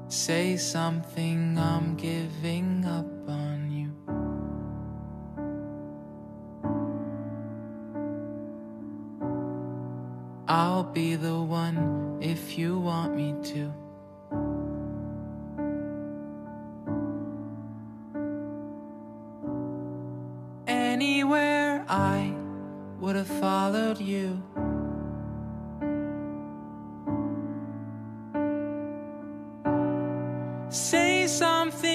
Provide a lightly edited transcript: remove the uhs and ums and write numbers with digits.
Say something, I'm giving up on you. I'll be the one if you want me to. Anywhere I would have followed you. Say something,